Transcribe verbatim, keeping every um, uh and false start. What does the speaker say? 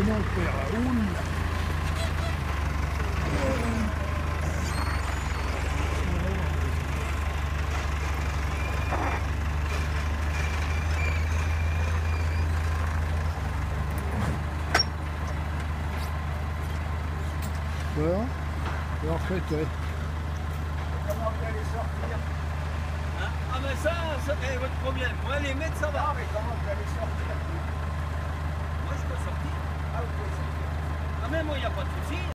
mon père, oula. Voilà. Et en fait, ouais. Comment vous allez sortir? Hein? Ah mais ça, ça est votre problème. Moi les mettre ça va. Ah mais comment vous allez sortir? Moi je peux sortir. Ah vous pouvez sortir. Ah mais moi il n'y a pas de souci.